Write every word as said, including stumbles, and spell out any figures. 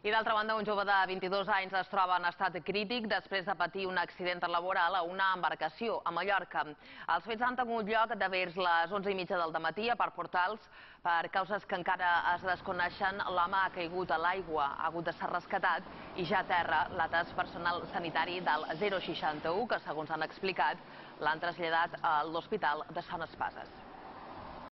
I d'altra banda, un jove de vint-i-dos anys es troba en estat crític després de patir un accident laboral a una embarcació a Mallorca. Els fets han tingut lloc de vers les onze i mitja del dematí a Parc Portals. Per causes que encara es desconeixen, l'home ha caigut a l'aigua, ha hagut de ser rescatat i ja a terra l'ha atès personal sanitari del zero seixanta u, que segons han explicat l'han traslladat a l'Hospital de Sant Espases.